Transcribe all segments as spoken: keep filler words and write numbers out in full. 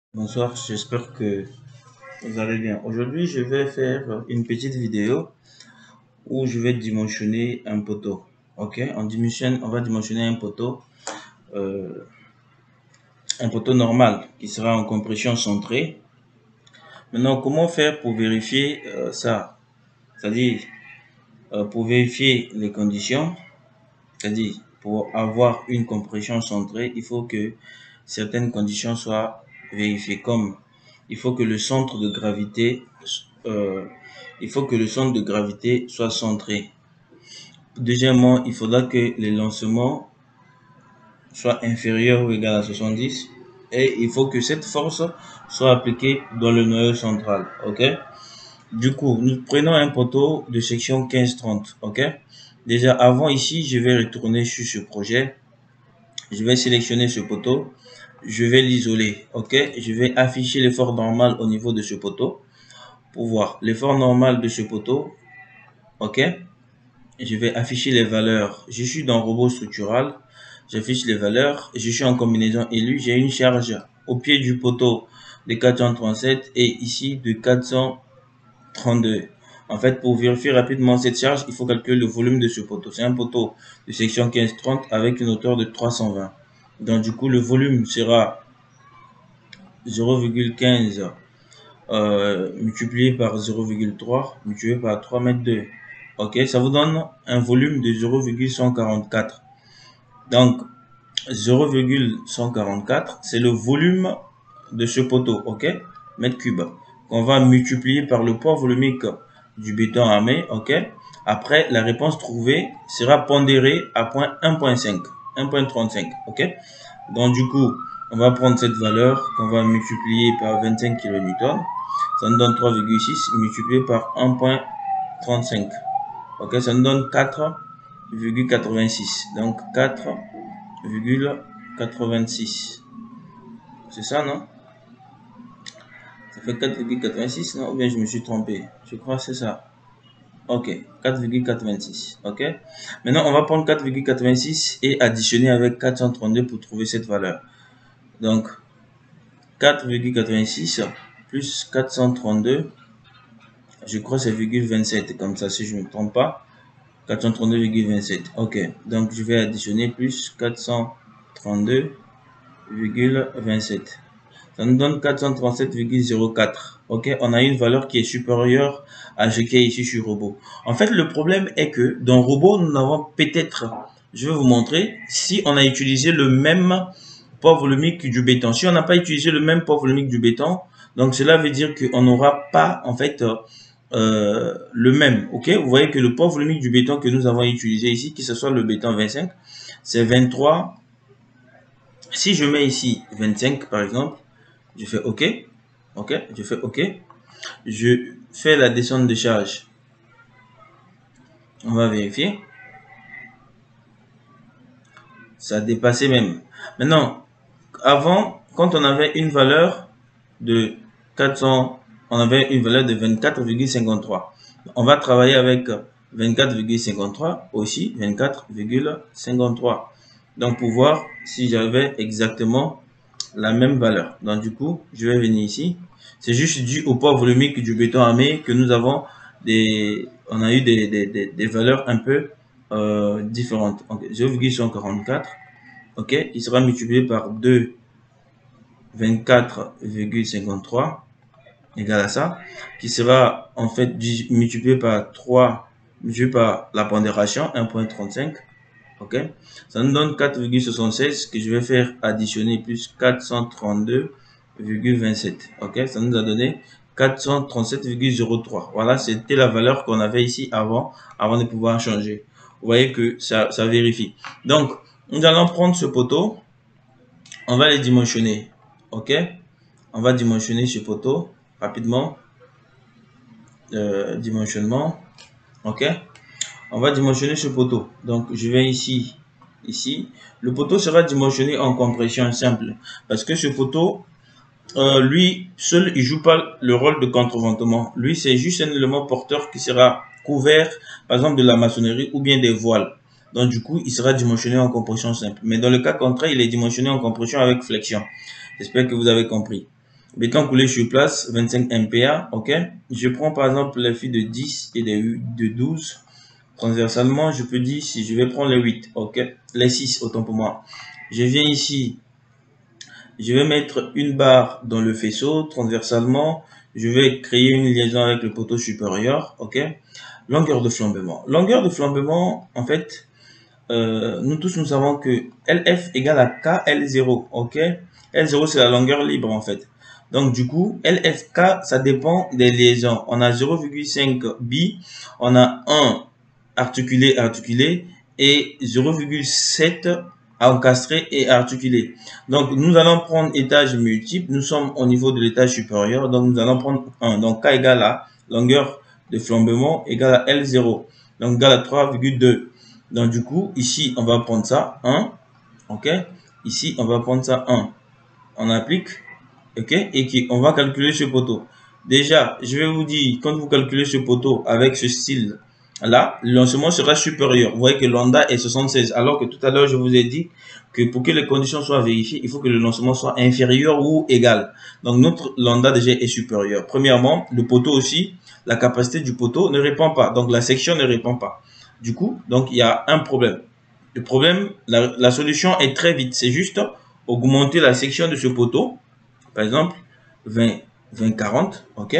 Bonsoir, j'espère que vous allez bien. Aujourd'hui, je vais faire une petite vidéo où je vais dimensionner un poteau. Ok, on dimensionne, on va dimensionner un poteau, euh, un poteau normal qui sera en compression centrée. Maintenant, comment faire pour vérifier euh, ça? C'est-à-dire, euh, pour vérifier les conditions, c'est-à-dire pour avoir une compression centrée, il faut que certaines conditions soient vérifiées, comme il faut que le centre de gravité euh, il faut que le centre de gravité soit centré. Deuxièmement, il faudra que les lancements soient inférieurs ou égaux à soixante-dix et il faut que cette force soit appliquée dans le noyau central. Ok? Du coup, nous prenons un poteau de section quinze trente. Ok? Déjà, avant ici, je vais retourner sur ce projet. Je vais sélectionner ce poteau. Je vais l'isoler. Ok? Je vais afficher l'effort normal au niveau de ce poteau pour voir l'effort normal de ce poteau. Ok? Je vais afficher les valeurs. Je suis dans robot structural. J'affiche les valeurs. Je suis en combinaison élue. J'ai une charge au pied du poteau de quatre cent trente-sept et ici de quatre cent trente-deux. En fait, pour vérifier rapidement cette charge, il faut calculer le volume de ce poteau. C'est un poteau de section quinze trente avec une hauteur de trois cent vingt. Donc, du coup, le volume sera zéro virgule quinze euh, multiplié par zéro virgule trois multiplié par trois mètres deux. Ok, ça vous donne un volume de zéro virgule cent quarante-quatre. Donc, zéro virgule cent quarante-quatre, c'est le volume de ce poteau, ok, mètre cube, qu'on va multiplier par le poids volumique du béton armé, ok. Après, la réponse trouvée sera pondérée à point un virgule cinq, un virgule trente-cinq, ok. Donc, du coup, on va prendre cette valeur qu'on va multiplier par vingt-cinq kilonewtons. Ça nous donne trois virgule six multiplié par un virgule trente-cinq. Ok, ça nous donne quatre virgule quatre-vingt-six. Donc, quatre virgule quatre-vingt-six. C'est ça, non? Ça fait quatre virgule quatre-vingt-six, non? Ou bien je me suis trompé? Je crois que c'est ça. Ok, quatre virgule quatre-vingt-six. Ok. Maintenant, on va prendre quatre virgule quatre-vingt-six et additionner avec quatre cent trente-deux pour trouver cette valeur. Donc, quatre virgule quatre-vingt-six plus quatre cent trente-deux, je crois que c'est virgule vingt-sept, comme ça si je ne me trompe pas. quatre cent trente-deux virgule vingt-sept. Ok, donc je vais additionner plus quatre cent trente-deux virgule vingt-sept. Ça nous donne quatre cent trente-sept virgule zéro quatre. Ok, on a une valeur qui est supérieure à ce qui est ici sur robot. En fait, le problème est que dans robot, nous avons peut-être, je vais vous montrer, si on a utilisé le même poids volumique du béton. Si on n'a pas utilisé le même poids volumique du béton, donc cela veut dire qu'on n'aura pas en fait euh, le même. Ok, vous voyez que le poids volumique du béton que nous avons utilisé ici, que ce soit le béton vingt-cinq, c'est vingt-trois. Si je mets ici vingt-cinq par exemple, je fais OK, OK, je fais OK, je fais la descente de charge. On va vérifier. Ça a dépassé même. Maintenant, avant, quand on avait une valeur de quatre cents, on avait une valeur de vingt-quatre virgule cinquante-trois. On va travailler avec vingt-quatre virgule cinquante-trois, aussi vingt-quatre virgule cinquante-trois. Donc, pour voir si j'avais exactement la même valeur. Donc, du coup, je vais venir ici. C'est juste dû au poids volumique du béton armé que nous avons des, on a eu des, des, des, des valeurs un peu euh, différentes. Donc, zéro virgule cent quarante-quatre, ok, il sera multiplié par deux, vingt-quatre virgule cinquante-trois, égal à ça, qui sera en fait multiplié par trois, multiplié par la pondération, un virgule trente-cinq. Ok, ça nous donne quatre virgule soixante-seize que je vais faire additionner plus quatre cent trente-deux virgule vingt-sept. Ok, ça nous a donné quatre cent trente-sept virgule zéro trois. Voilà, c'était la valeur qu'on avait ici avant, avant de pouvoir changer. Vous voyez que ça, ça vérifie. Donc, nous allons prendre ce poteau, on va les dimensionner. Ok, on va dimensionner ce poteau rapidement. Euh, dimensionnement. Ok. On va dimensionner ce poteau. Donc, je vais ici, ici. Le poteau sera dimensionné en compression simple. Parce que ce poteau, euh, lui, seul, il joue pas le rôle de contreventement. Lui, c'est juste un élément porteur qui sera couvert, par exemple, de la maçonnerie ou bien des voiles. Donc, du coup, il sera dimensionné en compression simple. Mais dans le cas contraire, il est dimensionné en compression avec flexion. J'espère que vous avez compris. béton coulé sur place, vingt-cinq M P A, ok. Je prends par exemple les fils de dix et les de douze. Transversalement, je peux dire si je vais prendre les huit, ok. Les six, autant pour moi. Je viens ici, je vais mettre une barre dans le faisceau. Transversalement, je vais créer une liaison avec le poteau supérieur, ok. Longueur de flambement. Longueur de flambement, en fait, euh, nous tous nous savons que L F égale à K L zéro, ok. L zéro c'est la longueur libre en fait. Donc du coup, L F K ça dépend des liaisons. On a zéro virgule cinq bi, on a un articulé articulé et zéro virgule sept encastré et articulé. Donc nous allons prendre étage multiple. Nous sommes au niveau de l'étage supérieur, donc nous allons prendre un. Donc K égale à longueur de flambement égale à L zéro, donc égale à trois virgule deux. Donc du coup ici on va prendre ça un, ok. Ici on va prendre ça un. On applique, ok, et qui on va calculer ce poteau. Déjà je vais vous dire, quand vous calculez ce poteau avec ce style là, le lancement sera supérieur. Vous voyez que lambda est soixante-seize, alors que tout à l'heure je vous ai dit que pour que les conditions soient vérifiées, il faut que le lancement soit inférieur ou égal. Donc notre lambda déjà est supérieur. Premièrement, le poteau aussi, la capacité du poteau ne répond pas, donc la section ne répond pas. Du coup, donc il y a un problème. Le problème, la, la solution est très vite, c'est juste augmenter la section de ce poteau, par exemple vingt, vingt, quarante, ok,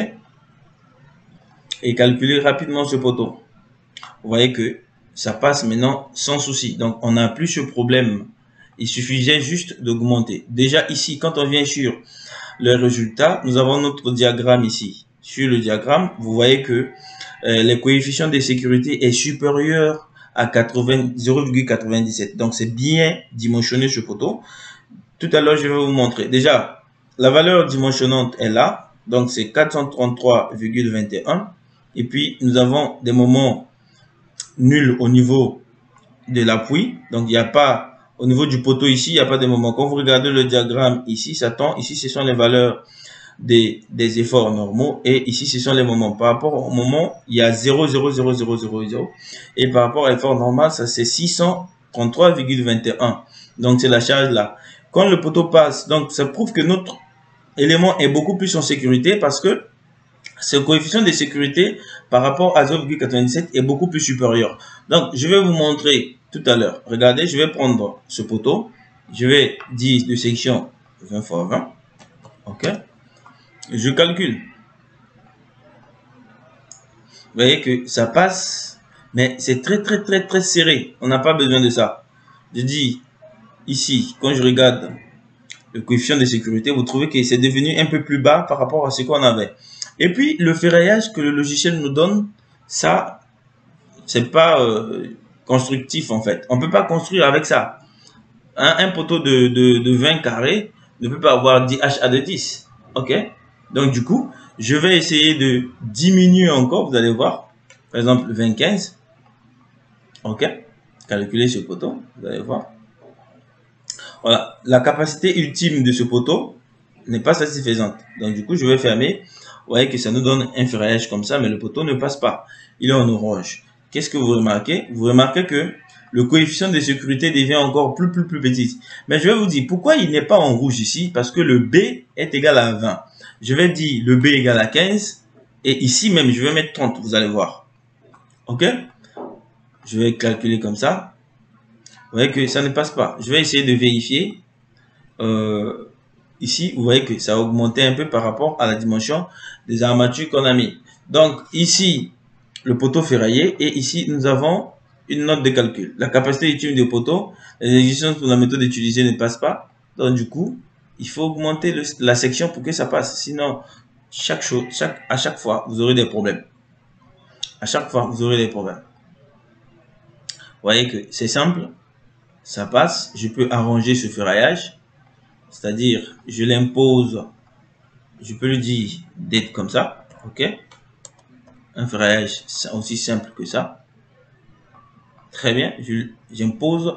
et calculer rapidement ce poteau. Vous voyez que ça passe maintenant sans souci. Donc, on n'a plus ce problème. Il suffisait juste d'augmenter. Déjà ici, quand on vient sur le résultat, nous avons notre diagramme ici. Sur le diagramme, vous voyez que euh, le coefficient de sécurité est supérieur à zéro virgule quatre-vingt-dix-sept. Donc, c'est bien dimensionné ce poteau. Tout à l'heure, je vais vous montrer. Déjà, la valeur dimensionnante est là. Donc, c'est quatre cent trente-trois virgule vingt et un. Et puis, nous avons des moments nul au niveau de l'appui. Donc, il n'y a pas, au niveau du poteau ici, il n'y a pas de moment. Quand vous regardez le diagramme ici, ça tend. Ici, ce sont les valeurs des, des efforts normaux. Et ici, ce sont les moments. Par rapport au moment, il y a zéro virgule zéro zéro zéro zéro zéro. Et par rapport à l'effort normal, ça c'est six cent trente-trois virgule vingt et un. Donc, c'est la charge là. Quand le poteau passe, donc ça prouve que notre élément est beaucoup plus en sécurité parce que ce coefficient de sécurité par rapport à zéro virgule quatre-vingt-dix-sept est beaucoup plus supérieur. Donc, je vais vous montrer tout à l'heure. Regardez, je vais prendre ce poteau. Je vais dire de section vingt fois vingt. OK. Je calcule. Vous voyez que ça passe, mais c'est très, très, très, très serré. On n'a pas besoin de ça. Je dis ici, quand je regarde le coefficient de sécurité, vous trouvez que c'est devenu un peu plus bas par rapport à ce qu'on avait. Et puis, le ferraillage que le logiciel nous donne, ça, c'est pas euh, constructif en fait. On peut pas construire avec ça. Un, un poteau de, de, de vingt carrés ne peut pas avoir dix H A de dix. Ok. Donc, du coup, je vais essayer de diminuer encore. Vous allez voir. Par exemple, vingt, quinze. Ok. Calculer ce poteau. Vous allez voir. Voilà. La capacité ultime de ce poteau n'est pas satisfaisante. Donc, du coup, je vais fermer. Vous voyez que ça nous donne un ferraillage comme ça, mais le poteau ne passe pas. Il est en orange. Qu'est-ce que vous remarquez? Vous remarquez que le coefficient de sécurité devient encore plus, plus, plus petit. Mais je vais vous dire, pourquoi il n'est pas en rouge ici? Parce que le B est égal à vingt. Je vais dire le B égale à quinze. Et ici même, je vais mettre trente, vous allez voir. OK? Je vais calculer comme ça. Vous voyez que ça ne passe pas. Je vais essayer de vérifier. Euh, Ici, vous voyez que ça a augmenté un peu par rapport à la dimension des armatures qu'on a mis. Donc, ici, le poteau ferraillé. Et ici, nous avons une note de calcul. La capacité ultime du poteau, les exigences pour la méthode utilisée ne passent pas. Donc, du coup, il faut augmenter le, la section pour que ça passe. Sinon, chaque chose, chaque, à chaque fois, vous aurez des problèmes. À chaque fois, vous aurez des problèmes. Vous voyez que c'est simple. Ça passe. Je peux arranger ce ferraillage. C'est-à-dire, je l'impose, je peux lui dire d'être comme ça, ok? Un ferraillage aussi simple que ça. Très bien, j'impose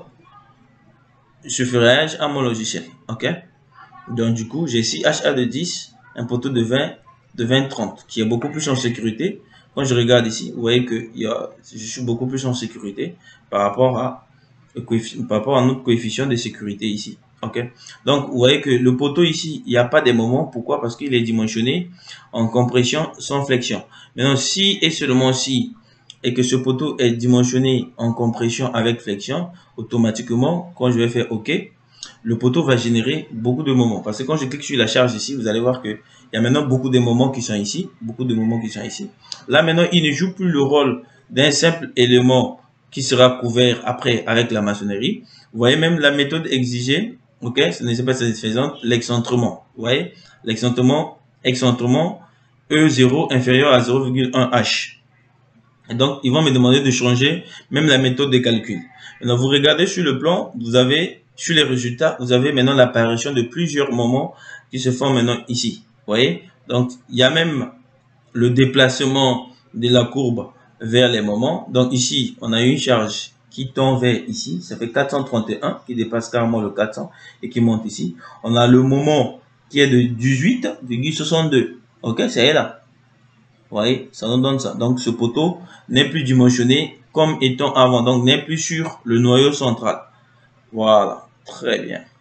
ce ferraillage à mon logiciel, ok? Donc du coup, j'ai ici H A de dix, un poteau de vingt, de vingt trente, qui est beaucoup plus en sécurité. Quand je regarde ici, vous voyez que il y a, je suis beaucoup plus en sécurité par rapport à, par rapport à notre coefficient de sécurité ici. Ok. Donc, vous voyez que le poteau ici, il n'y a pas des moments. Pourquoi? Parce qu'il est dimensionné en compression sans flexion. Maintenant, si et seulement si, et que ce poteau est dimensionné en compression avec flexion, automatiquement, quand je vais faire OK, le poteau va générer beaucoup de moments. Parce que quand je clique sur la charge ici, vous allez voir qu'il y a maintenant beaucoup de moments qui sont ici. Beaucoup de moments qui sont ici. Là, maintenant, il ne joue plus le rôle d'un simple élément qui sera couvert après avec la maçonnerie. Vous voyez même la méthode exigée. Ok, ce n'est pas satisfaisante. L'excentrement. Vous voyez, l'excentrement, excentrement, E zéro inférieur à zéro virgule un H. Et donc, ils vont me demander de changer même la méthode de calcul. Maintenant, vous regardez sur le plan, vous avez, sur les résultats, vous avez maintenant l'apparition de plusieurs moments qui se font maintenant ici. Vous voyez? Donc, il y a même le déplacement de la courbe vers les moments. Donc, ici, on a une charge qui tend vers ici. Ça fait quatre cent trente et un qui dépasse carrément le quatre cents et qui monte ici. On a le moment qui est de dix-huit virgule soixante-deux. Ok, c'est là. Vous voyez, ça nous donne ça. Donc, ce poteau n'est plus dimensionné comme étant avant. Donc, n'est plus sur le noyau central. Voilà, très bien.